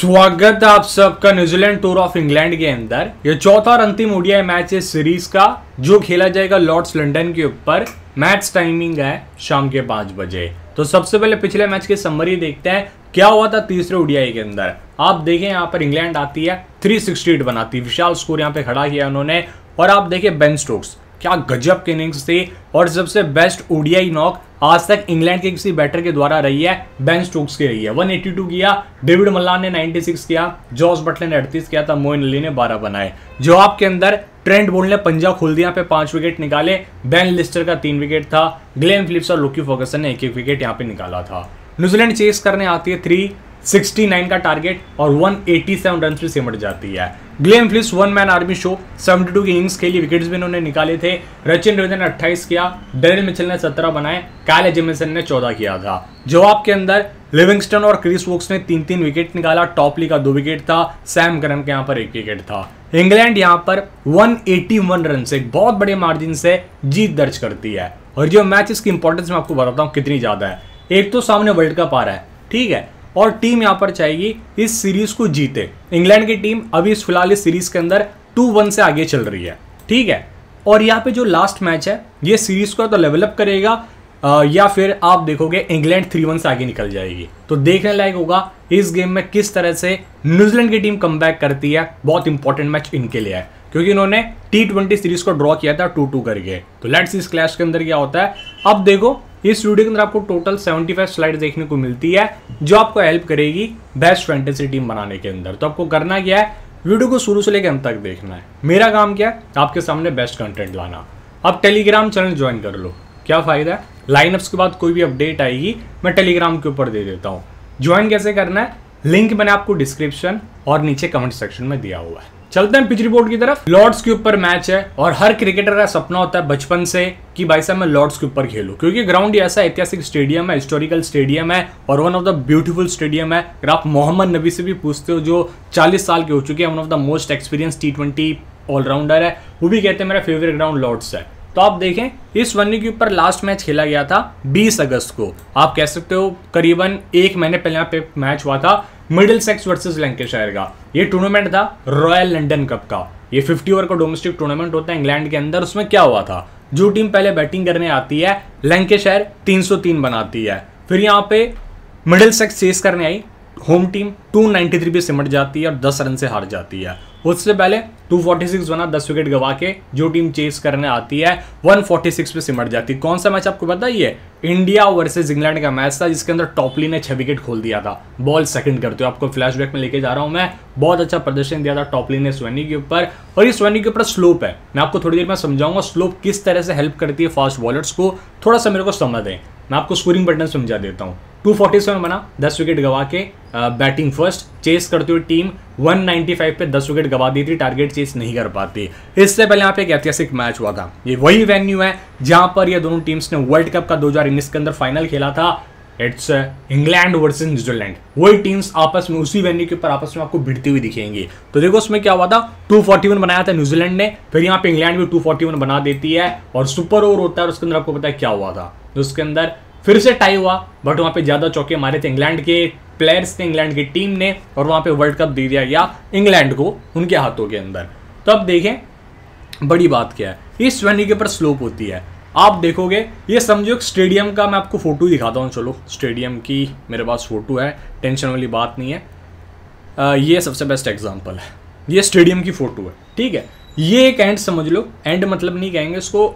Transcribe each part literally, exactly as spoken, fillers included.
स्वागत है आप सबका न्यूजीलैंड टूर ऑफ इंग्लैंड के अंदर। ये चौथा और अंतिम ओडीआई मैच है सीरीज का, जो खेला जाएगा लॉर्ड्स लंदन के ऊपर। मैच टाइमिंग है शाम के पांच बजे। तो सबसे पहले पिछले मैच की समरी देखते हैं, क्या हुआ था तीसरे ओडीआई के अंदर। आप देखें यहाँ पर इंग्लैंड आती है तीन सौ अड़सठ बनाती है, विशाल स्कोर यहाँ पे खड़ा किया उन्होंने। और आप देखिए बेन स्टोक्स, क्या गजब की इनिंग्स थी और सबसे बेस्ट ओडीआई नॉक आज तक इंग्लैंड के किसी बैटर के द्वारा रही है, बेन स्टोक्स की रही है। एक सौ बयासी किया, डेविड मल्लान ने छियानवे किया, जॉस बटलर ने अड़तीस किया था, मोइन अली ने बारह बनाए। जवाब के अंदर ट्रेंट बोल्ट ने पंजा खोल दिया, पे पांच विकेट निकाले। बेन लिस्टर का तीन विकेट था, ग्लेन फिलिप्स और लुकी फर्गसन ने एक एक विकेट यहाँ पे निकाला था। न्यूजीलैंड चेस करने आती है तीन सौ उनहत्तर का टारगेट और एक सौ सत्तासी रन से सिमट जाती है। Glenn Phillips one man army show, बहत्तर की इनिंग्स खेली, विकेट्स भी उन्होंने निकाले थे। रचिन रविंद्र ने अट्ठाईस किया, डेरिल मिचेल ने सत्रह बनाए, काइल जेमिसन ने चौदह किया था। जवाब के अंदर लिविंगस्टन और क्रिस वोक्स ने तीन तीन विकेट निकाला, टॉपली का दो विकेट था, सैम करन के यहाँ पर एक विकेट था। इंग्लैंड यहाँ पर एक सौ इक्यासी रन से बहुत बड़े मार्जिन से जीत दर्ज करती है। और जो मैच इसकी इंपॉर्टेंस मैं आपको बताता हूँ कितनी ज्यादा है। एक तो सामने वर्ल्ड कप आ रहा है, ठीक है, और टीम यहां पर चाहेगी इस सीरीज को जीते। इंग्लैंड की टीम अभी इस फिलहाल इस सीरीज के अंदर टू वन से आगे चल रही है, ठीक है। और यहाँ पे जो लास्ट मैच है ये सीरीज को तो लेवलअप करेगा आ, या फिर आप देखोगे इंग्लैंड थ्री वन से आगे निकल जाएगी। तो देखने लायक होगा इस गेम में किस तरह से न्यूजीलैंड की टीम कमबैक करती है। बहुत इंपॉर्टेंट मैच इनके लिए है, क्योंकि इन्होंने टी ट्वेंटी सीरीज को ड्रॉ किया था टू टू करके। तो लेट्स इस क्लैश के अंदर क्या होता है। अब देखो इस वीडियो के अंदर आपको टोटल पचहत्तर स्लाइड देखने को मिलती है, जो आपको हेल्प करेगी बेस्ट फैंटेसी टीम बनाने के अंदर। तो आपको करना क्या है, वीडियो को शुरू से लेकर अंत तक देखना है। मेरा काम क्या है, आपके सामने बेस्ट कंटेंट लाना। अब टेलीग्राम चैनल ज्वाइन कर लो। क्या फायदा है, लाइनअप्स के बाद कोई भी अपडेट आएगी मैं टेलीग्राम के ऊपर दे देता हूँ। ज्वाइन कैसे करना है, लिंक मैंने आपको डिस्क्रिप्शन और नीचे कमेंट सेक्शन में दिया हुआ है। चलते हैं पिच रिपोर्ट की तरफ। लॉर्ड्स के ऊपर मैच है और हर क्रिकेटर का सपना होता है बचपन से कि भाई साहब मैं लॉर्ड्स के ऊपर खेलूं, क्योंकि ग्राउंड ऐसा ऐतिहासिक स्टेडियम है, हिस्टोरिकल स्टेडियम है और one of the beautiful stadium है। अगर आप मोहम्मद नबी से भी पूछते हो, जो चालीस साल के हो चुके हैं, one of the most experience T twenty allrounder है, वो भी कहते हैं मेरा फेवरेट ग्राउंड लॉर्ड्स है। तो आप देखें इस वन्नी के ऊपर लास्ट मैच खेला गया था बीस अगस्त को। आप कह सकते हो करीबन एक महीने पहले यहाँ पे मैच हुआ था मिडिलसेक्स वर्सेस लैंकाशायर का। ये टूर्नामेंट था रॉयल लंदन कप का। ये पचास ओवर का डोमेस्टिक टूर्नामेंट होता है इंग्लैंड के अंदर। उसमें क्या हुआ था, जो टीम पहले बैटिंग करने आती है लैंकाशायर तीन सौ तीन बनाती है, फिर यहाँ पे मिडिलसेक्स चेस करने आई, होम टीम दो सौ तिरानवे पे सिमट जाती है और दस रन से हार जाती है। उससे पहले दो सौ छियालीस बना, दस विकेट गवा के जो टीम चेस करने आती है एक सौ छियालीस पे सिमट जाती है। कौन सा मैच आपको पता ही है, इंडिया वर्सेस इंग्लैंड का मैच था, जिसके अंदर टॉपली ने छह विकेट खोल दिया था। बॉल सेकंड करते हो, आपको फ्लैशबैक में लेके जा रहा हूं मैं। बहुत अच्छा प्रदर्शन दिया था टॉपली ने स्वनी के ऊपर। और इस स्वनी के ऊपर स्लोप है, मैं आपको थोड़ी देर में समझाऊंगा स्लोप किस तरह से हेल्प करती है फास्ट बॉलर्स को। थोड़ा सा मेरे को समझ दें, मैं आपको स्कोरिंग पैटर्न समझा देता हूँ। दो सौ सैंतालीस बना, दस विकेट गवा के बैटिंग फर्स्ट, चेस करते हुए टीम एक सौ पचानवे पे दस विकेट गवा दी थी, टारगेट चेस नहीं कर पाती। इससे पहले यहाँ पे एक ऐतिहासिक मैच हुआ था। ये वही वेन्यू है जहां पर ये दोनों टीम्स ने वर्ल्ड कप का दो हज़ार उन्नीस के अंदर फाइनल खेला था। It's England versus New Zealand. वही टीम्स आपस में उसी वेन्यू के ऊपर आपस में आपको भिड़ती हुई दिखेंगी। तो देखो उसमें क्या हुआ था, दो सौ इकतालीस बनाया था न्यूजीलैंड ने, फिर यहाँ पे इंग्लैंड भी दो सौ इकतालीस बना देती है और सुपर ओवर होता है। और उसके अंदर आपको पता है क्या हुआ था, उसके अंदर फिर से टाई हुआ, बट वहां पे ज्यादा चौके मारे थे इंग्लैंड के प्लेयर्स ने, इंग्लैंड की टीम ने, और वहां पे वर्ल्ड कप दे दिया गया इंग्लैंड को उनके हाथों के अंदर। तो अब देखें बड़ी बात क्या है, इस वेन्यू के ऊपर स्लोप होती है। आप देखोगे ये समझो स्टेडियम का, मैं आपको फोटो दिखाता हूँ। चलो स्टेडियम की मेरे पास फोटो है, टेंशन वाली बात नहीं है। आ, ये सबसे बेस्ट एग्जाम्पल है, ये स्टेडियम की फोटो है, ठीक है। ये एक एंड समझ लो, एंड मतलब नहीं कहेंगे इसको,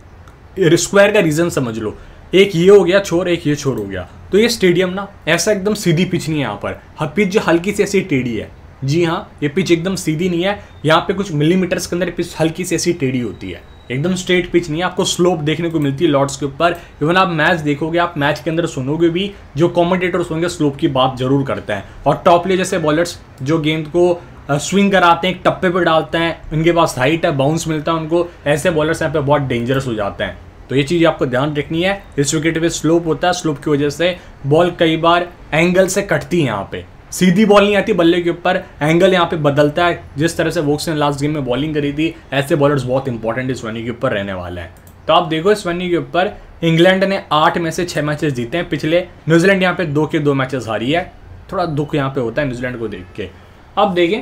स्क्वायर का रीजन समझ लो। एक ये हो गया छोर, एक ये छोर हो गया। तो ये स्टेडियम ना ऐसा एकदम सीधी पिच नहीं है, यहाँ पर हाँ पिच जो हल्की सी ऐसी टेढ़ी है। जी हाँ, ये पिच एकदम सीधी नहीं है, यहाँ पे कुछ मिलीमीटर्स के अंदर पिच हल्की सी ऐसी टेढ़ी होती है, एकदम स्ट्रेट पिच नहीं है। आपको स्लोप देखने को मिलती है लॉर्ड्स के ऊपर। इवन आप मैच देखोगे, आप मैच के अंदर सुनोगे भी, जो कॉमेंटेटर्स होंगे स्लोप की बात जरूर करते हैं। और टॉप प्ले जैसे बॉलर्स जो गेंद को स्विंग कराते हैं, एक टप्पे पे डालते हैं, उनके पास हाइट है, बाउंस मिलता है उनको, ऐसे बॉलर्स यहाँ पे बहुत डेंजरस हो जाते हैं। तो ये चीज आपको ध्यान रखनी है। इस विकेट पे स्लोप होता है, स्लोप की वजह से बॉल कई बार एंगल से कटती है, यहाँ पे सीधी बॉल नहीं आती बल्ले के ऊपर, एंगल यहाँ पे बदलता है। जिस तरह से वोक्स ने लास्ट गेम में बॉलिंग करी थी, ऐसे बॉलर्स बहुत इंपॉर्टेंट इस वेन्यू के ऊपर रहने वाले हैं। तो आप देखो इस वेन्यू के ऊपर इंग्लैंड ने आठ में से छह मैचेस जीते हैं पिछले, न्यूजीलैंड यहाँ पे दो के दो मैचेस हारी है। थोड़ा दुख यहाँ पे होता है न्यूजीलैंड को देख के। अब देखें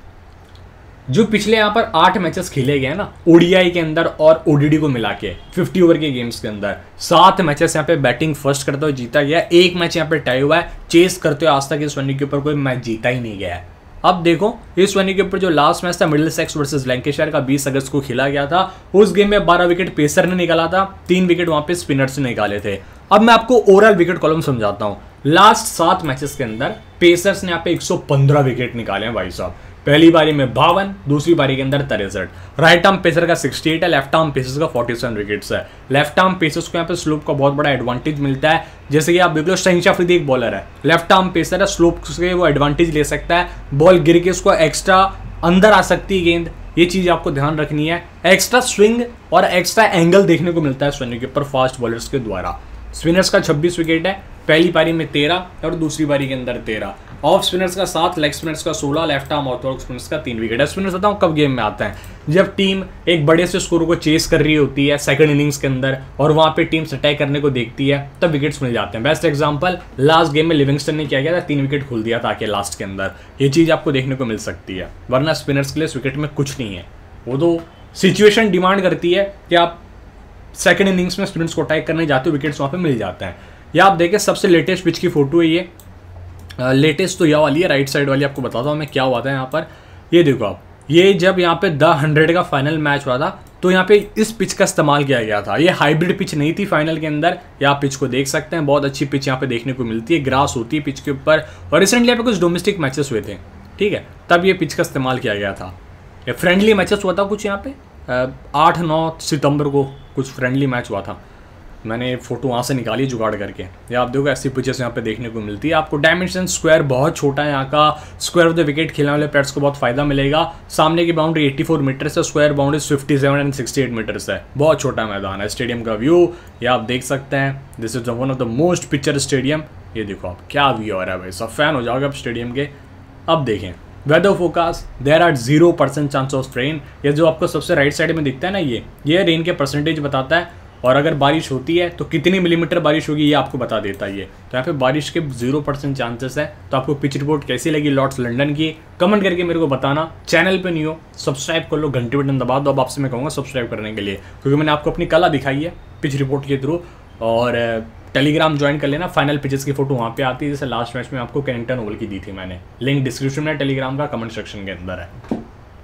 जो पिछले यहाँ पर आठ मैचेस खेले गए हैं ना ओडीआई के अंदर और ओडीडी को मिला के फिफ्टी ओवर के गेम्स के अंदर, सात मैचेस यहाँ पे बैटिंग फर्स्ट करते हुए जीता गया, एक मैच यहाँ पे टाई हुआ है, चेस करते हुए आज तक इस वेन्यू के ऊपर कोई मैच जीता ही नहीं गया है। अब देखो इस वेन्यू के ऊपर जो लास्ट मैच था मिडिलसेक्स वर्सेस लैंकेशायर का बीस अगस्त को खेला गया था, उस गेम में बारह विकेट पेसर ने निकाला था, तीन विकेट वहां पे स्पिनर्स ने निकाले थे। अब मैं आपको ओवरऑल विकेट कॉलम समझाता हूं। लास्ट सात मैचेस के अंदर पेसर्स ने यहाँ पे एक सौ पंद्रह विकेट निकाले हैं भाई साहब। पहली बारी में बावन, दूसरी बारी के अंदर तिरसठ। राइट आर्म पेसर का अड़सठ है, लेफ्ट आर्म पेसर्स का सैंतालीस विकेट्स है। लेफ्ट आर्म पेसर्स को यहाँ पे स्लोप का बहुत बड़ा एडवांटेज मिलता है, जैसे कि आप देख लो शहीन अफरीदी एक बॉलर है, लेफ्ट आर्म पेसर है, स्लोप से वो एडवांटेज ले सकता है, बॉल गिर के उसको एक्स्ट्रा अंदर आ सकती है गेंद, ये चीज आपको ध्यान रखनी है। एक्स्ट्रा स्विंग और एक्स्ट्रा एंगल देखने को मिलता है स्विंग के ऊपर फास्ट बॉलर्स के द्वारा। स्पिनर्स का छब्बीस विकेट है, पहली पारी में तेरह और दूसरी पारी के अंदर तेरह। ऑफ स्पिनर्स का सात, लेग स्पिनर्स का सोलह, लेफ्ट आर्म ऑर्थोडॉक्स स्पिनर्स का तीन विकेट है। स्पिनर्स बताऊं कब गेम में आता है, जब टीम एक बड़े से स्कोर को चेस कर रही होती है सेकंड इनिंग्स के अंदर और वहां पे टीम अटैक करने को देखती है, तब विकेट्स मिल जाते हैं। बेस्ट एग्जांपल लास्ट गेम में लिविंगस्टन ने क्या किया था, तीन विकेट खोल दिया था आके लास्ट के अंदर, ये चीज आपको देखने को मिल सकती है। वरना स्पिनर्स के लिए इस विकेट में कुछ नहीं है, वो तो सिचुएशन डिमांड करती है कि आप सेकंड इनिंग्स में स्पिनर्स को अटैक करने जाते हो, विकेट्स वहां पे मिल जाते हैं। या आप देखें सबसे लेटेस्ट पिच की फोटो है ये, लेटेस्ट तो यह वाली है, राइट साइड वाली आपको बताता हूँ मैं क्या हुआ था यहाँ पर। ये देखो आप, ये जब यहाँ पे द हंड्रेड का फाइनल मैच हुआ था तो यहाँ पे इस पिच का इस्तेमाल किया गया था। ये हाइब्रिड पिच नहीं थी फाइनल के अंदर, या आप पिच को देख सकते हैं, बहुत अच्छी पिच यहाँ पे देखने को मिलती है, ग्रास होती है पिच के ऊपर। और रिसेंटली यहाँ पे कुछ डोमेस्टिक मैचेस हुए थे, ठीक है, तब ये पिच का इस्तेमाल किया गया था। ये फ्रेंडली मैचेस हुआ था कुछ यहाँ पे आठ नौ सितंबर को कुछ फ्रेंडली मैच हुआ था, मैंने फोटो वहाँ से निकाली जुगाड़ करके। या आप देखो ऐसी पिचेस यहाँ पे देखने को मिलती है आपको। डायमेंशन स्क्वायर बहुत छोटा है यहाँ का, स्क्वायर ऑफ द विकेट खेलने वाले प्लेयर्स को बहुत फायदा मिलेगा। सामने की बाउंड्री चौरासी मीटर से, स्क्वायर बाउंड्री सत्तावन एंड अड़सठ मीटर है, बहुत छोटा मैदान है। स्टेडियम का व्यू ये आप देख सकते हैं, this is one of the most picture stadium. ये देखो आप क्या व्यू आ रहा है भाई, सब फैन हो जाओगे आप स्टेडियम के। अब देखें weather forecast, there are zero percent chance of rain. ये जो आपको सबसे राइट साइड में दिखता है ना, ये ये रेन के परसेंटेज बताता है, और अगर बारिश होती है तो कितनी मिलीमीटर बारिश होगी ये आपको बता देता है ये। तो यहाँ पे बारिश के जीरो परसेंट चांसेस है। तो आपको पिच रिपोर्ट कैसी लगी लॉर्ड्स लंदन की, कमेंट करके मेरे को बताना। चैनल पे नहीं हो सब्सक्राइब कर लो, घंटे बटन दबा दो। अब आपसे मैं कहूँगा सब्सक्राइब करने के लिए, क्योंकि मैंने आपको अपनी कला दिखाई है पिच रिपोर्ट के थ्रू। और टेलीग्राम ज्वाइन कर लेना, फाइनल पिचेस की फोटो वहाँ पे आती है, जैसे लास्ट मैच में आपको कैरेंटन ओवल की दी थी मैंने, लिंक डिस्क्रिप्शन में टेलीग्राम का कमेंट सेक्शन के अंदर है।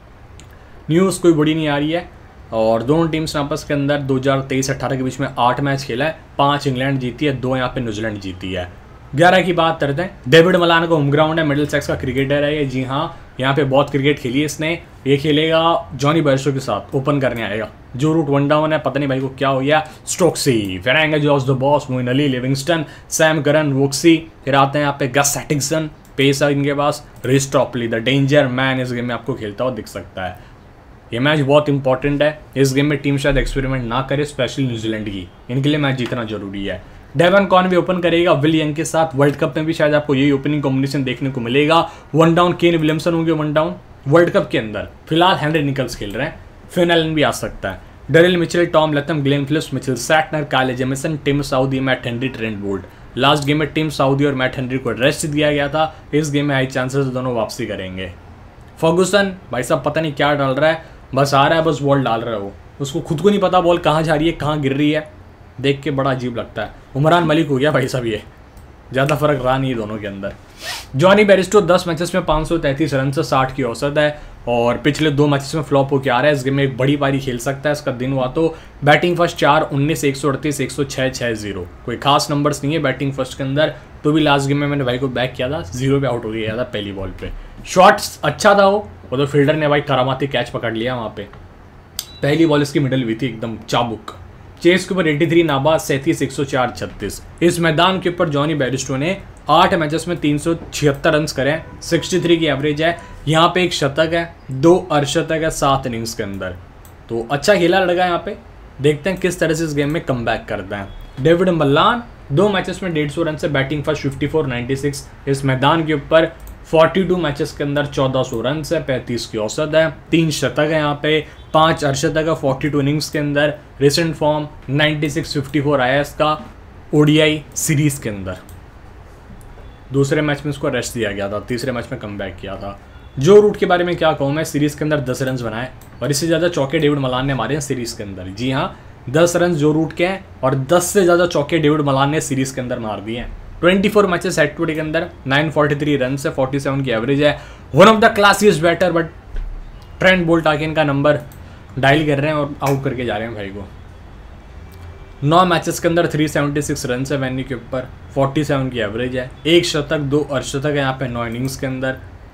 न्यूज़ कोई बड़ी नहीं आ रही है, और दोनों टीम्स आपस के अंदर दो हज़ार तेईस अठारह के बीच में आठ मैच खेला है, पांच इंग्लैंड जीती है, दो यहाँ पे न्यूजीलैंड जीती है। ग्यारह की बात करते हैं, डेविड मलान का होम ग्राउंड है, मिडिलसेक्स का क्रिकेटर है ये, जी हाँ यहाँ पे बहुत क्रिकेट खेली है इसने। ये खेलेगा जॉनी बेयरस्टो के साथ, ओपन करने आएगा। जो रूट वन डाउन है, पता नहीं भाई को क्या हो गया, स्टोक्सी, फिर आएंगे Jos the Boss, Moeen Ali, Livingstone, Sam Curran, Woakesy, फिर आते हैं यहाँ पे गस सैटिंगसन, पेस है इनके पास, Reece Topley, the danger man इस गेम में आपको खेलता हुआ दिख सकता है। ये मैच बहुत इंपॉर्टेंट है, इस गेम में टीम शायद एक्सपेरिमेंट ना करे, स्पेशली न्यूजीलैंड की, इनके लिए मैच जीतना जरूरी है। डेवन कॉनवे ओपन करेगा विल यंग के साथ, वर्ल्ड कप में भी शायद आपको यही ओपनिंग कॉम्बिनेशन देखने को मिलेगा। वन डाउन केन विलियमसन होंगे वन डाउन वर्ल्ड कप के अंदर, फिलहाल हेनरी निकल्स खेल रहे हैं, फिन एलन भी आ सकता है। Daryl Mitchell, Tom Latham, Glenn Phillips, Mitchell Santner, Kyle Jamieson, Tim Southee, Matt Henry, Trent Boult. Last game में टिम साउदी और मैट हेनरी को रेस्ट दिया गया था, इस गेम में हाई चांसेस दोनों वापसी करेंगे। फर्गुसन भाई साहब पता नहीं क्या डाल रहा है, बस आ रहा है, बस बॉल डाल रहा है वो, उसको खुद को नहीं पता बॉल कहाँ जा रही है, कहाँ गिर रही है, देख के बड़ा अजीब लगता है। उमरान मलिक हो गया भाई साहब, ये ज़्यादा फर्क रहा नहीं दोनों के अंदर। जॉनी बेयरस्टो दस मैचेस में पाँच सौ तैंतीस रन से साठ की औसत है, और पिछले दो मैचेस में फ्लॉप होकर आ रहा है। इस गेम में एक बड़ी पारी खेल सकता है, इसका दिन हुआ तो बैटिंग फर्स्ट चार, उन्नीस, एक सौ अड़तीस, एक सौ छः, छः, जीरो, कोई खास नंबर्स नहीं है बैटिंग फर्स्ट के अंदर। तो भी लास्ट गेम में मैंने भाई को बैक किया था, जीरो पे आउट हो गया था पहली बॉल पे। शॉट्स अच्छा था वो वो तो फील्डर ने भाई करामाती कैच पकड़ लिया वहाँ पे, पहली बॉल इसकी मिडल हुई थी एकदम चाबुक। चेस के ऊपर तिरासी नाबाद, सैंतीस, एक सौ चार, छत्तीस। इस मैदान के ऊपर जॉनी बेयरस्टो ने आठ मैचेस में तीन सौ छिहत्तर रन करे, तिरसठ की एवरेज है। यहाँ पे एक शतक है, दो अर्धशतक है सात इनिंग्स के अंदर, तो अच्छा खेला लड़का यहाँ पे। देखते हैं किस तरह से इस गेम में कमबैक करते हैं। डेविड मलान दो मैचेस में डेढ़ सौ रन से बैटिंग फर्स्ट, चौवन, छियानवे। इस मैदान के ऊपर बयालीस मैचेस के अंदर चौदह सौ रन है, पैंतीस की औसत है, तीन शतक है यहाँ पे, पांच अर्धशतक है बयालीस इनिंग्स के अंदर। रिसेंट फॉर्म छियानवे, चौवन आया इसका ओडीआई सीरीज के अंदर। दूसरे मैच में उसको रेस्ट दिया गया था, तीसरे मैच में कमबैक किया था। जो रूट के बारे में क्या कहूँ मैं, सीरीज़ के अंदर दस रन बनाए और इससे ज़्यादा चौके डेविड मलान ने मारे हैं सीरीज़ के अंदर। जी हाँ, दस रन जो रूट के हैं और दस से ज़्यादा चौके डेविड मलान ने सीरीज़ के अंदर मार दिए हैं। चौबीस मैचेस हेड टू हेड के अंदर नौ सौ तैंतालीस रन से सैंतालीस की एवरेज है। One of the classiest batter, but Trent Boult आके इनका नंबर डायल कर रहे हैं और आउट करके जा रहे हैं भाई को। नौ मैचेस के अंदर तीन सौ छिहत्तर रन है वेन्यू के ऊपर, सैंतालीस की एवरेज है। एक शतक, दो अर्धशतक है यहाँ पे नौ इनिंग्स के अंदर।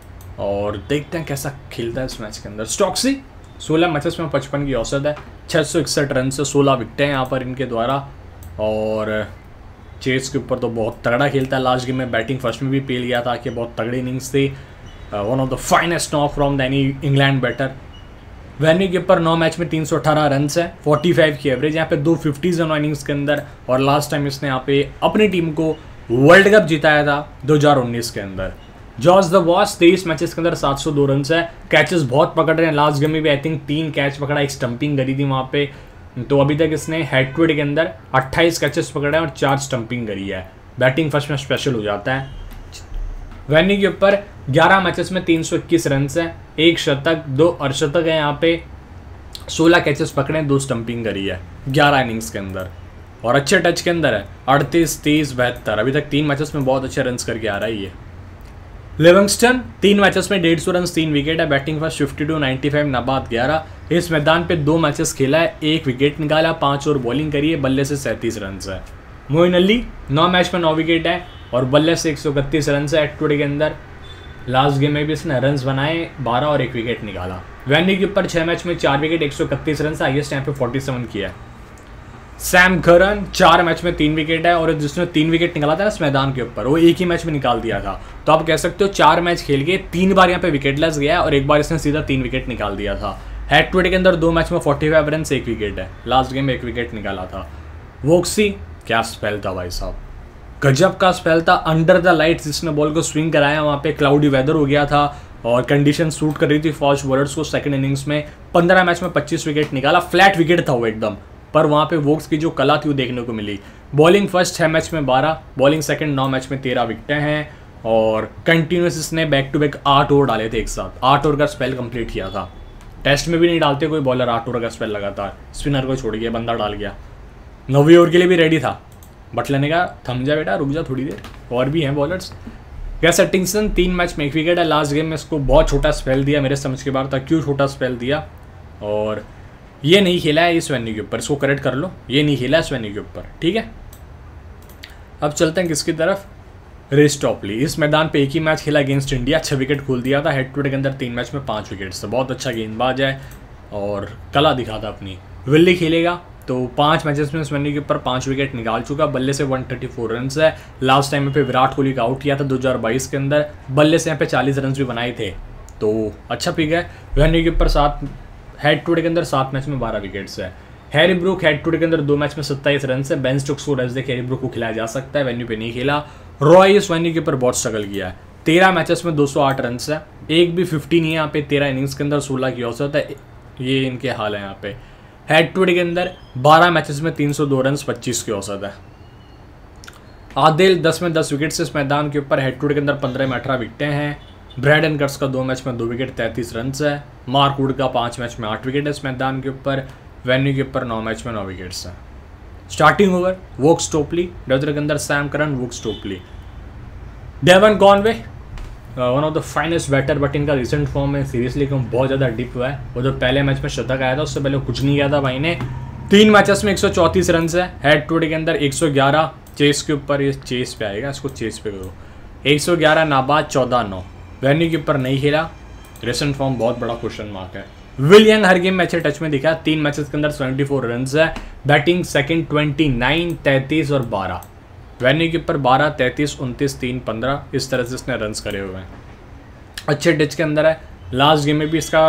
और देखते हैं कैसा खेलता है इस मैच के अंदर। स्टॉक्सी सोलह मैचेस में पचपन की औसत है, छः सौ इकसठ रन से सोलह विकेटें हैं यहाँ पर इनके द्वारा। और चेस के ऊपर तो बहुत तगड़ा खेलता है। लास्ट गेम में बैटिंग फर्स्ट में भी पेल गया था कि बहुत तगड़ी इनिंग्स थी। One of the finest knock from the any England batter. Venue के ऊपर नौ मैच में तीन सौ अठारह रन है, पैंतालीस की एवरेज, यहाँ पे दो फिफ्टीज है नौ इनिंग्स के अंदर। और लास्ट टाइम इसने यहाँ पे अपनी टीम को वर्ल्ड कप जिताया था दो हज़ार उन्नीस के अंदर। जॉर्ज द वॉस तेईस मैचेस के अंदर सात सौ दो रन है, कैचेस बहुत पकड़ रहे हैं। लास्ट गेम में भी आई थिंक तीन कैच पकड़ा, एक स्टंपिंग करी थी वहाँ पे। तो अभी तक इसने हेड टू हेड के अंदर अट्ठाईस कैचेस पकड़े हैं और चार स्टंपिंग करी है। बैटिंग फर्स्ट में स्पेशल हो जाता है। वेन्यू के ऊपर ग्यारह मैचेस में तीन सौ इक्कीस रन है, एक शतक, दो अर्धशतक है यहाँ पे, सोलह कैचेस पकड़े, दो स्टंपिंग करी है ग्यारह इनिंग्स के अंदर। और अच्छे टच के अंदर है, अड़तीस, तीस, बहत्तर। अभी तक तीन मैचेस में बहुत अच्छे रन करके आ रहा है ये। लिविंगस्टन तीन मैचेस में डेढ़ सौ रन, तीन विकेट है। Batting first fifty two, ninety five, नाबाद ग्यारह। इस मैदान पे दो मैचेस खेला है, एक विकेट निकाला, पाँच और बॉलिंग करी है, बल्ले से सैंतीस रन है। मोइन अली नौ मैच में नौ विकेट है और बल्ले से एक सौ इकतीस रन है हेड टू हेड के अंदर। लास्ट गेम में भी इसने रन्स बनाए बारह और एक विकेट निकाला। वेन्यू के ऊपर छः मैच में चार विकेट, एक सौ इकतीस रन से हाईएस्ट यहाँ पे सैंतालीस किया है। सैम करन चार मैच में तीन विकेट है और जिसने तीन विकेट निकाला था ना इस मैदान के ऊपर, वो एक ही मैच में निकाल दिया था। तो आप कह सकते हो चार मैच खेल के तीन बार यहाँ पे विकेटलेस गया और एक बार इसने सीधा तीन विकेट निकाल दिया था। हेड टू हेड के अंदर दो मैच में पैंतालीस रन से एक विकेट है। लास्ट गेम में एक विकेट निकाला था। वोक्सी क्या स्पेल था भाई साहब, गजब का स्पेल था। अंडर द लाइट्स जिसने बॉल को स्विंग कराया, वहाँ पे क्लाउडी वेदर हो गया था और कंडीशन सूट कर रही थी फास्ट बॉलर्स को। सेकंड इनिंग्स में पंद्रह मैच में पच्चीस विकेट निकाला, फ्लैट विकेट था वो एकदम, पर वहाँ पे वोक्स की जो कला थी वो देखने को मिली। बॉलिंग फर्स्ट छः मैच में बारह, बॉलिंग सेकंड नौ मैच में तेरह विकेटें हैं और कंटिन्यूस इसने बैक टू बैक आठ ओवर डाले थे एक साथ। आठ ओवर का स्पेल कंप्लीट किया था। टेस्ट में भी नहीं डालते कोई बॉलर आठ ओवर का स्पेल लगातार, स्पिनर को छोड़ गया, बंदा डाल गया। नौवीं ओवर के लिए भी रेडी था, बटलर ने कहा थम जा बेटा, रुक जा थोड़ी देर, और भी हैं बॉलर्स। गैस हटिंगसन तीन मैच में एक विकेट है। लास्ट गेम में इसको बहुत छोटा स्पेल दिया, मेरे समझ के बाहर था क्यों छोटा स्पेल दिया। और ये नहीं खेला है इस वेन्यू के ऊपर, इसको करेक्ट कर लो, ये नहीं खेला इस वेन्यू के ऊपर, ठीक है। अब चलते हैं किसकी तरफ, रिस टॉपली। इस मैदान पे एक ही मैच खेला अगेंस्ट इंडिया, छः विकेट खोल दिया था। हेड टू हेड के अंदर तीन मैच में पाँच विकेट से, बहुत अच्छा गेंदबाज है और कला दिखा था अपनी। विल्ली खेलेगा तो पाँच मैचेस में इस वेन्यू के ऊपर पाँच विकेट निकाल चुका, बल्ले से एक सौ चौंतीस रन है। लास्ट टाइम पे विराट कोहली का आउट किया था दो हज़ार बाईस के अंदर, बल्ले से यहाँ पे चालीस रन भी बनाए थे, तो अच्छा पिक है। वेन्यू के ऊपर सात, हेड टू हेड के अंदर सात मैच में बारह विकेट्स है। Harry Brook head to head के अंदर दो मैच में सत्ताईस रन है। बेन स्टोक्स को रेस्ट देके हैरी ब्रूक को खिलाया जा सकता है, वेन्यू पे नहीं खेला। रॉय इस वेन्यू के ऊपर बहुत स्ट्रगल किया है, तेरह मैचेस में दो सौ आठ रन है, एक भी फिफ्टी नहीं है यहाँ पे, तेरह इनिंग्स के अंदर सोलह की औसत है। ये इनके हाल है यहाँ पे। हेड टू हेड के अंदर बारह मैचेस में तीन सौ दो रन, पच्चीस की औसत है। आदिल दस में दस विकेट से इस मैदान के ऊपर, हेड टू हेड के अंदर पंद्रह में अठारह विकेटें हैं। ब्रैडन कर्स का दो मैच में दो विकेट, तैंतीस रन है। मार्क वुड का पाँच मैच में आठ विकेट है इस मैदान के ऊपर। वेन्यू के ऊपर नौ मैच में नौ विकेट्स हैं। स्टार्टिंग ओवर वोक्स टोपली, डेजर के अंदर Sam Curran, Woakes Topley. Devon Conway one of the finest batter, but इनका रिसेंट फॉर्म में सीरियसली क्यों बहुत ज़्यादा डिप हुआ है। वो जो पहले मैच में शतक आया था उससे पहले कुछ नहीं किया था भाई ने। तीन मैचेस में एक सौ चौंतीस रन है। हेड टू हेड के अंदर एक सौ ग्यारह, चेस के ऊपर, ये चेस पे आएगा, इसको चेस पे करो, एक सौ ग्यारह, नाबाद चौदह नौ। वेन्यू के ऊपर नहीं खेला, रिसेंट फॉर्म बहुत बड़ा क्वेश्चन मार्क है। विल यंग हर गेम में अच्छे टच में दिखा, तीन मैचेस के अंदर चौहत्तर रन है। बैटिंग सेकंड उनतीस, तैंतीस और बारह। वेन्यू के ऊपर बारह, तैंतीस, उनतीस, तीन, पंद्रह, इस तरह से इसने रन्स करे हुए हैं। अच्छे टच के अंदर है। लास्ट गेम में भी इसका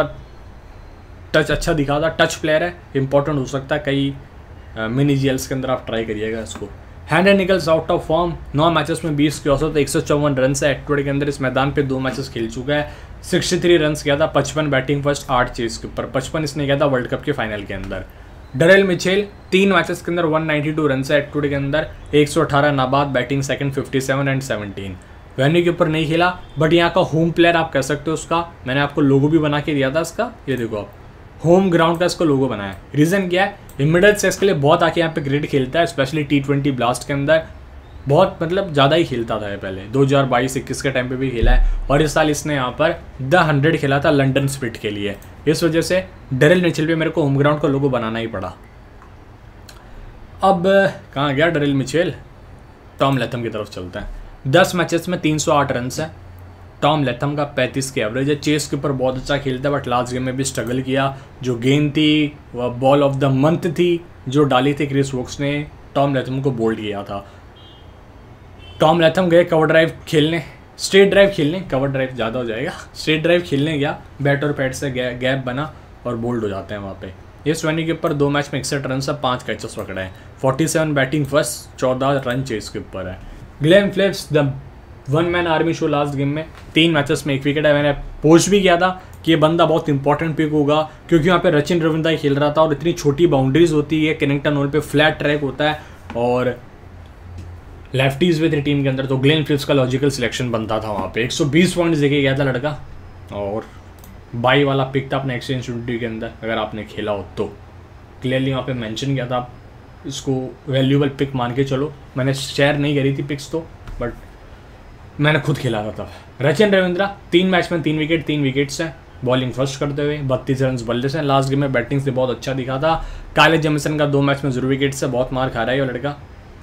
टच अच्छा दिखा था, टच प्लेयर है, इंपॉर्टेंट हो सकता है कई मिनी जीएल्स के अंदर, आप ट्राई करिएगा इसको। Henry Nicholls out of form, नौ मैचेस में बीस की औसत, एक सौ चौवन रन है। हेड टू हेड के अंदर इस मैदान पे दो मैचेस खेल चुका है, तिरसठ रन किया था, पचपन बैटिंग फर्स्ट, आठ चेस के ऊपर, पचपन इसने किया था वर्ल्ड कप के फाइनल के अंदर। डरेल मिचेल तीन मैचेस के अंदर एक सौ बानवे रन है हेड टू हेड के अंदर, एक सौ अठारह, नाबाद, बैटिंग सेकंड, सत्तावन एंड सत्रह। वेन्यू के ऊपर नहीं खेला, बट यहाँ का होम प्लेयर आप कह सकते हो उसका। मैंने आपको लोगो भी बना के दिया था इसका, ये देखो आप, होम ग्राउंड का इसको लोगो बनाया है। रीज़न क्या है, ये मिडल सेक्स के लिए बहुत आके यहाँ पे क्रिकेट खेलता है, स्पेशली टी ट्वेंटी ब्लास्ट के अंदर बहुत मतलब ज़्यादा ही खेलता था ये पहले, दो हज़ार बाईस इक्कीस के टाइम पे भी खेला है। और इस साल इसने यहाँ पर द हंड्रेड खेला था लंदन स्पिरिट के लिए, इस वजह से डेरिल मिचेल पे मेरे को होम ग्राउंड का लोगो बनाना ही पड़ा। अब कहाँ गया डेरिल मिचेल, टॉम लैथम की तरफ चलते हैं। दस मैचेस में तीन सौ आठ रन है, टॉम लैथम का पैंतीस के एवरेज है। चेस के ऊपर बहुत अच्छा खेलता है, बट लास्ट गेम में भी स्ट्रगल किया। जो गेंद थी वह बॉल ऑफ द मंथ थी जो डाली थी क्रिस वोक्स ने, टॉम लैथम को बोल्ड किया था। टॉम लैथम गए कवर ड्राइव खेलने, स्ट्रेट ड्राइव खेलने, कवर ड्राइव ज़्यादा हो जाएगा, स्ट्रेट ड्राइव खेलने गया, बैट और पैड से गैप बना और बोल्ड हो जाते हैं वहाँ पे। ये वेन्यू के ऊपर दो मैच में इकसठ रन से पाँच कैचेस पकड़े हैं, सैंतालीस बैटिंग फर्स्ट, चौदह रन चेस के ऊपर है। Glenn Phillips the one man army show last game में तीन मैचेस में एक विकेट है। मैंने पोस्ट भी किया था कि ये बंदा बहुत इंपॉर्टेंट पिक होगा, क्योंकि यहाँ पे रचिन रविंद्र खेल रहा था और इतनी छोटी बाउंड्रीज होती है, कैनिंगटन हॉल पे फ्लैट ट्रैक होता है और लेफ्टीज भी थे टीम के अंदर, तो ग्लेन फिलिप्स का लॉजिकल सिलेक्शन बनता था वहाँ पे। एक सौ बीस पॉइंट्स देके गया था लड़का और बाई वाला पिक था अपने एक्सचेंज ट्वेंटी के अंदर, अगर आपने खेला हो तो क्लियरली वहाँ पे मेंशन किया था, इसको वैल्यूएबल पिक मान के चलो। मैंने शेयर नहीं करी थी पिक्स तो, बट मैंने खुद खेला था तब। रचिन रविंद्र तीन मैच में तीन विकेट, तीन विकेट्स हैं, बॉलिंग फर्स्ट करते हुए बत्तीस रन बल्ले से। लास्ट गेम में बैटिंग से बहुत अच्छा दिखा था। काइल जेमिसन का दो मैच में जीरो विकेट से बहुत मार खा रहा है ये लड़का।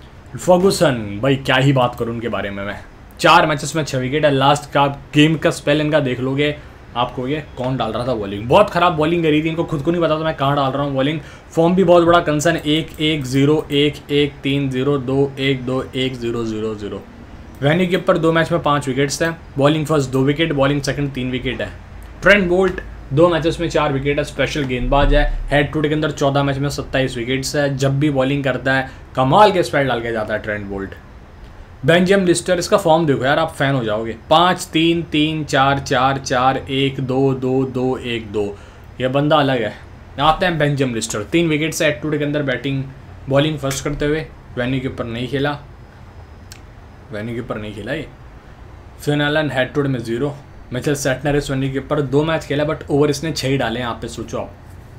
फर्गुसन भाई क्या ही बात करूँ उनके बारे में मैं, चार मैचेस में छः विकेट है। लास्ट का गेम का स्पेल इनका देख लोगे आपको, ये कौन डाल रहा था बॉलिंग, बहुत खराब बॉलिंग करी थी, इनको खुद को नहीं पता था मैं कहाँ डाल रहा हूँ बॉलिंग। फॉर्म भी बहुत बड़ा कंसर्न, एक एक जीरो एक एक तीन जीरो दो एक दो एक जीरो जीरो जीरो। वेन्यू के ऊपर दो मैच में पाँच विकेट्स हैं, बॉलिंग फर्स्ट दो विकेट, बॉलिंग सेकंड तीन विकेट है। ट्रेंट बोल्ट दो मैचेस में चार विकेट है, स्पेशल गेंदबाज है। हेड टू हेड के अंदर चौदह मैच में सत्ताईस विकेट्स है, जब भी बॉलिंग करता है कमाल के स्पेल डाल के जाता है ट्रेंट बोल्ट। बेंजामिन लिस्टर, इसका फॉर्म देखो यार, आप फैन हो जाओगे। पाँच तीन तीन चार चार चार एक दो दो दो एक दो, यह बंदा अलग है। आते हैं बेंजामिन लिस्टर, तीन विकेट से हेड टू हेड के अंदर बैटिंग बॉलिंग फर्स्ट करते हुए। वेन्यू के ऊपर नहीं खेला, वेन्यू के ऊपर नहीं खेला ये। Finn Allen head to head में जीरो। मिचेल सैटनर इस वेन्यू के ऊपर दो मैच खेला, बट ओवर इसने छः ही डाले हैं। आप पे सोचो आप,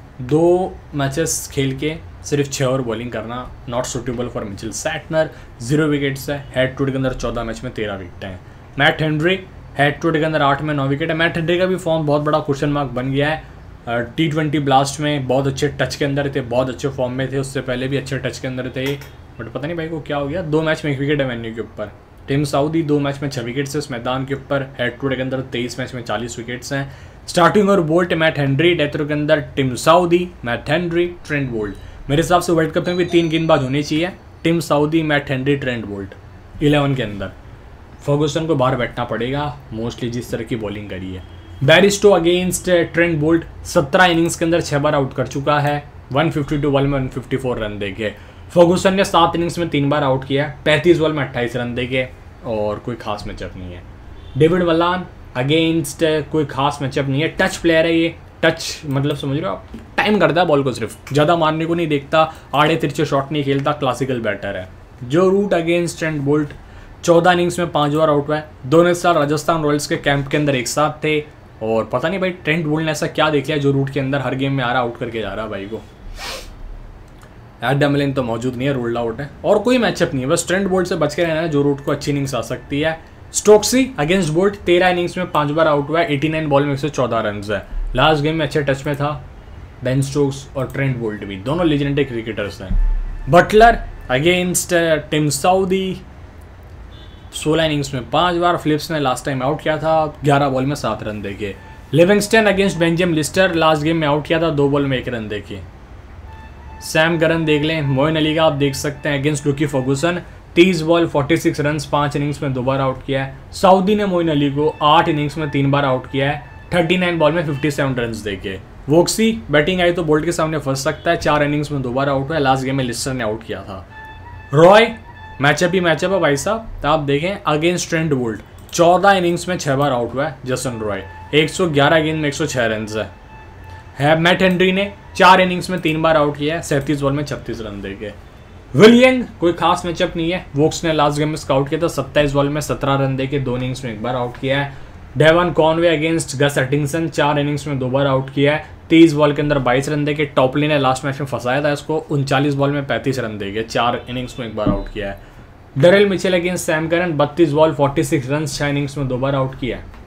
दो मैचेस खेल के सिर्फ छः ओवर बॉलिंग करना not suitable for Mitchell Santner. Zero wickets है, हेड टू हेड के अंदर चौदह मैच में तेरह विकेट हैं। Matt Henry head to head के अंदर आठ में नौ विकेट है। मैट हेनरी का भी फॉर्म बहुत बड़ा क्वेश्चन मार्क बन गया है। टी ट्वेंटी ब्लास्ट में बहुत अच्छे टच के अंदर थे, बहुत अच्छे फॉर्म में थे, उससे पहले भी अच्छे टच के अंदर थे, बट पता नहीं भाई को क्या हो गया। दो मैच में एक विकेट है वेन्यू के ऊपर। टिम साउदी दो मैच में छः विकेट्स है इस मैदान के ऊपर। हेड टू हेड के अंदर तेईस मैच में चालीस विकेट्स हैं। स्टार्टिंग और बोल्ट मैट हेनरी, डेथ के अंदर Tim Southee, Matt Henry, Trent Boult. मेरे हिसाब से वर्ल्ड कप में भी तीन गेंदबाज होने चाहिए, Tim Southee, Matt Henry, Trent Boult eleven के अंदर। फर्गुसन को बाहर बैठना पड़ेगा मोस्टली जिस तरह की बॉलिंग करी है। बैरिस्टो अगेंस्ट ट्रेंट बोल्ट सत्रह इनिंग्स के अंदर छः बार आउट कर चुका है, एक सौ बावन बॉल में एक सौ चौवन रन देके। फर्गुसन ने सात इनिंग्स में तीन बार आउट किया, पैंतीस बॉल में अट्ठाईस रन देके, और कोई खास मैचअप नहीं है। डेविड वलान अगेंस्ट कोई खास मैचअप नहीं है, टच प्लेयर है ये, टच मतलब समझ रहे हो आप, टाइम करता है बॉल को, सिर्फ ज़्यादा मारने को नहीं देखता, आड़े तिरछे शॉट नहीं खेलता, क्लासिकल बैटर है। Joe Root against Trent Boult चौदह इनिंग्स में पाँच बार आउट हुआ है। दोनों साल राजस्थान रॉयल्स के कैंप के अंदर एक साथ थे, और पता नहीं भाई ट्रेंट बोल्ट ने ऐसा क्या देख लिया जो रूट के अंदर हर गेम में आ रहा आउट करके जा रहा है भाई को। एडम मिलिन तो मौजूद नहीं है, रोल्ड आउट है, और कोई मैचअप नहीं है, बस ट्रेंट बोल्ट से बच के रहना है, जो रूट को अच्छी इनिंग्स आ सकती है। स्टोक्सी अगेंस्ट बोल्ट तेरह इनिंग्स में पांच बार आउट हुआ है, नवासी बॉल में एक सौ चौदह रन है। लास्ट गेम में अच्छे टच में था बेन स्टोक्स, और ट्रेंट बोल्ट भी दोनों लेजेंडरी क्रिकेटर्स हैं। बटलर अगेंस्ट टिम साउदी सोलह इनिंग्स में पांच बार, फिलिप्स ने लास्ट टाइम आउट किया था, ग्यारह बॉल में सात रन देके। Livingstone against Benjamin Lister last game में आउट किया था, दो बॉल में एक रन देके। सैम करन देख लें, मोइन अली का आप देख सकते हैं अगेंस्ट लुकी फर्गुसन, तीस बॉल छियालीस रन, पाँच इनिंग्स में दो बार आउट किया है। सऊदी ने मोइन अली को आठ इनिंग्स में तीन बार आउट किया है, उनतालीस बॉल में सत्तावन रन देके। वोक्सी बैटिंग आई तो बोल्ट के सामने फंस सकता है, चार इनिंग्स में दो बार आउट हुआ है, लास्ट गेम में लिस्टर ने आउट किया था। रॉय मैचअप ही मैचअप है भाई साहब, तो आप देखें अगेंस्ट ट्रेंट बोल्ट चौदह इनिंग्स में छह बार आउट हुआ है जसन रॉय, एक सौ ग्यारह गेंद में एक सौ छह रन है। है मैट हेनरी ने चार इनिंग्स में तीन बार आउट किया है, सैंतीस बॉल में छत्तीस रन देके। विलियंग कोई खास मैचअप नहीं है, वोक्स ने लास्ट गेम में स्काउट किया था, सत्ताईस बॉल में सत्रह रन देके दो इनिंग्स में एक बार आउट किया है। Devon Conway against Gus Atkinson चार इनिंग्स में दो बार आउट किया है, तेईस बॉल के अंदर बाईस रन देके टॉपली ने लास्ट मैच में फंसाया था इसको, उनचालीस बॉल में पैंतीस रन देके चार इनिंग्स में एक बार आउट किया है। Daryl Mitchell against Sam Curran बत्तीस बॉल छियालीस रन छह इनिंग्स में दो बार आउट किया है।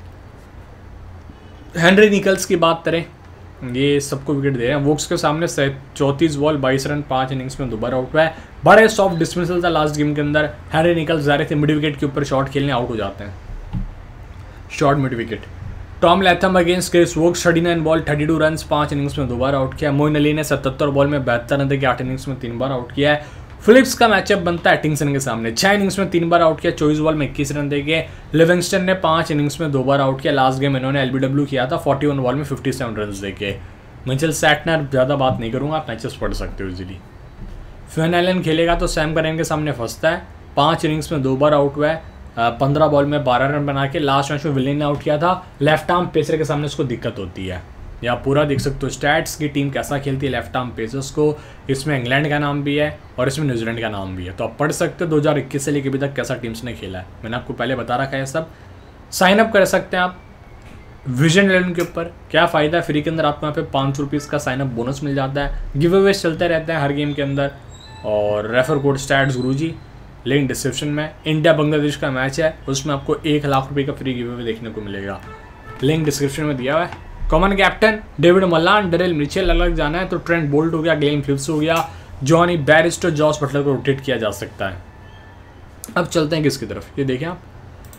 हेनरी निकल्स की बात करें, ये सबको विकेट दे रहे हैं, वोक्स के सामने चौंतीस बॉल बाईस रन पांच इनिंग्स में दो बार आउट हुआ है। बड़े सॉफ्ट डिसमिसल था लास्ट गेम के अंदर, हेनरी निकल्स जा रहे थे मिड विकेट के ऊपर शॉट खेलने, आउट हो जाते हैं short mid wicket. Tom Latham against Chris Woakes उनतालीस बॉल बत्तीस रन पांच इनिंग्स में दो बार आउट किया। मोइन अली ने सतहत्तर बॉल में बहत्तर रन देके आठ इनिंग्स में तीन बार आउट किया है। फिलिप्स का मैचअप बनता है एटिंगसन के सामने, छह इनिंग्स में तीन बार आउट किया, चौबीस बॉल में इक्कीस रन देके। लिविंगस्टन ने पांच इनिंग्स में दो बार आउट किया, लास्ट गेम इन्होंने एलबीडब्ल्यू किया था इकतालीस बॉल में सत्तावन रन देके। मिचेल सैटनर ज़्यादा बात नहीं करूंगा, आप मैचेस पढ़ सकते हो इजीली। फिन एलन खेलेगा तो सैम करन के सामने फंसता है, पांच इनिंग्स में दो बार आउट हुआ है, पंद्रह बॉल में बारह रन बना के लास्ट मैच में विलियन ने आउट किया था। लेफ्ट आर्म पेसर के सामने उसको दिक्कत होती है, या पूरा देख सकते हो स्टैट्स की टीम कैसा खेलती है लेफ्ट आर्म पेसर्स को। इसमें इंग्लैंड का नाम भी है और इसमें न्यूजीलैंड का नाम भी है, तो आप पढ़ सकते हो दो हज़ार इक्कीस से लेकर अभी तक कैसा टीम्स ने खेला है, मैंने आपको पहले बता रखा है सब। साइन अप कर सकते हैं आप विजन इलेवन के ऊपर, क्या फ़ायदा है, फ्री के अंदर आपको यहाँ पे पाँच सौ रुपीज़ का साइन अप बोनस मिल जाता है, गिव अवेज चलते रहते हैं हर गेम के अंदर, और refer code stats Guruji, link description में। इंडिया बांग्लादेश का मैच है, उसमें आपको एक लाख रुपए का फ्री गिव अवे देखने को मिलेगा, लिंक डिस्क्रिप्शन में दिया हुआ है। Common captain David Malan, Daryl Mitchell अलग जाना है तो ट्रेंट बोल्ट हो गया, ग्लेन फिलिप्स हो गया, जॉनी बैरिस्टो, जॉस बटलर को रोटेट किया जा सकता है। अब चलते हैं किसकी तरफ, ये देखें आप,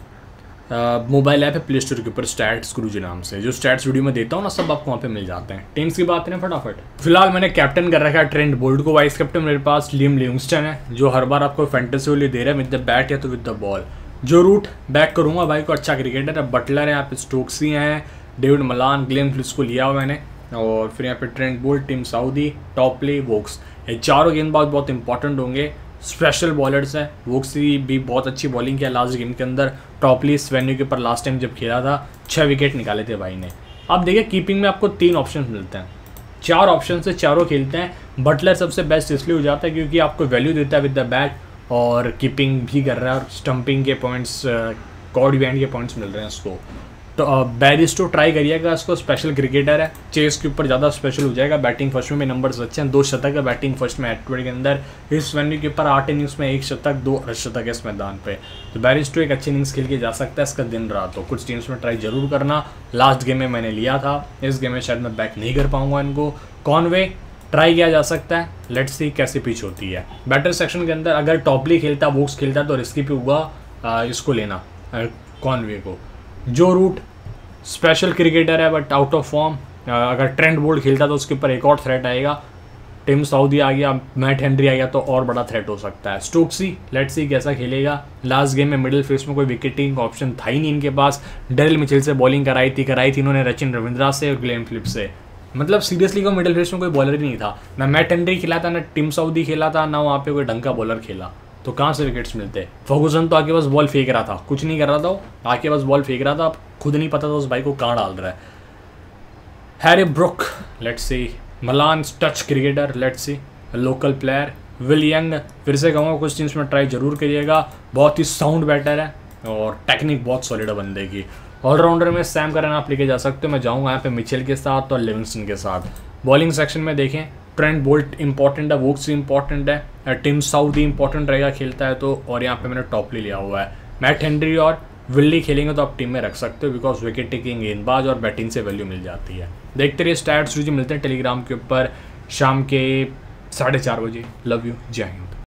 मोबाइल ऐप है प्ले स्टोर के ऊपर स्टैट्स गुरुजी नाम से, जो स्टैट्स वीडियो में देता हूँ ना सब आपको वहाँ पे मिल जाते हैं। टीम्स की बात करें फटाफट, फिलहाल मैंने कैप्टन कर रखा है ट्रेंट बोल्ट को, वाइस कैप्टन मेरे पास लिम लिविंगस्टन है जो हर बार आपको फैंटेसी वाली दे रहा है विद द बैट या तो with the ball. Joe Root back करूँगा भाई को, अच्छा क्रिकेटर है, बटलर है, यहाँ पे स्टोक्सी हैं, डेविड मलान, ग्लेन फिलिप्स को लिया हुआ मैंने, और फिर यहाँ पे Trent Boult, Tim Southee, Topley, Woakes, ये चारों गेंदबाज बहुत इंपॉर्टेंट होंगे, स्पेशल बॉलर्स हैं। वोक्स भी बहुत अच्छी बॉलिंग किया लास्ट गेम के अंदर, टॉपली इस वेन्यू के ऊपर लास्ट टाइम जब खेला था छः विकेट निकाले थे भाई ने। अब देखिए कीपिंग में आपको तीन ऑप्शन मिलते हैं, चार ऑप्शन से चारों खेलते हैं। बटलर सबसे बेस्ट इसलिए हो जाता है क्योंकि आपको वैल्यू देता है विद द बैट, और कीपिंग भी कर रहा है, और स्टंपिंग के पॉइंट्स, कॉर्ड बैंड के पॉइंट्स मिल रहे हैं उसको। तो बैरिस्टो ट्राई करिएगा, इसको स्पेशल क्रिकेटर है, चेस के ऊपर ज़्यादा स्पेशल हो जाएगा। बैटिंग फर्स्ट में भी नंबर्स अच्छे हैं, दो शतक है बैटिंग फर्स्ट में एटवर्ड के अंदर, इस वेन्यू के ऊपर आठ इनिंग्स में एक शतक, दो अर्धशतक है इस मैदान पे, तो बैरिस्टो एक अच्छी इनिंग्स खेल के जा सकता है इसका दिन रात। तो कुछ टीम्स में ट्राई जरूर करना, लास्ट गेम में मैंने लिया था, इस गेम में शायद मैं बैक नहीं कर पाऊंगा इनको। कॉनवे ट्राई किया जा सकता है, लेट्स सी कैसी पिच होती है। बैटर सेक्शन के अंदर अगर टॉपली खेलता, वोक्स खेलता तो रिस्की पे होगा इसको लेना कॉनवे को। जो रूट स्पेशल क्रिकेटर है बट आउट ऑफ फॉर्म, अगर ट्रेंट बोल्ट खेलता तो उसके ऊपर एक और थ्रेट आएगा, टिम साउदी आ गया, मैट हेनरी आ गया तो और बड़ा थ्रेट हो सकता है। स्टोक्सी लेट्स सी कैसा खेलेगा, लास्ट गेम में मिडिल फेस में कोई विकेटिंग ऑप्शन था ही नहीं इनके पास, डेरिल मिचेल से बॉलिंग कराई थी कराई थी इन्होंने रचिन रविंद्रा से और ग्लेन फिलिप्स से, मतलब सीरियसली को मिडिल फेस में कोई बॉलर ही नहीं था, ना मैट हेनरी खेला था, ना टिम साउदी खेला था, ना वहाँ पे कोई ढंग का बॉलर खेला, तो कहाँ से विकेट्स मिलते। फर्गुसन तो आके बस बॉल फेंक रहा था, कुछ नहीं कर रहा था, आके बस बॉल फेंक रहा था, खुद नहीं पता था उस भाई को कहाँ डाल रहा है। Harry Brook let's see, Malan touch cricketer let's see, local player. Will Young फिर से कहूँगा कुछ टीम्स में ट्राई जरूर करिएगा, बहुत ही साउंड बैटर है और टेक्निक बहुत सॉलिड है बंदे की। ऑलराउंडर में सैम करन आप लेके जा सकते हो, मैं जाऊँगा यहाँ पे मिचेल के साथ और लिविंगस्टन के साथ। बॉलिंग सेक्शन में देखें ट्रेंट बोल्ट इंपॉर्टेंट है, वोक्स इंपॉर्टेंट है, टिम साउदी इंपॉर्टेंट रहेगा खेलता है तो, और यहाँ पे मैंने टॉपली लिया हुआ है। मैट हेनरी और विल्ली खेलेंगे तो आप टीम में रख सकते हो बिकॉज विकेट टेकिंग गेंदबाज और बैटिंग से वैल्यू मिल जाती है। देखते रहिए स्टैट्स जो मिलते हैं टेलीग्राम के ऊपर शाम के साढ़े चार बजे। लव यू, जय हिंद।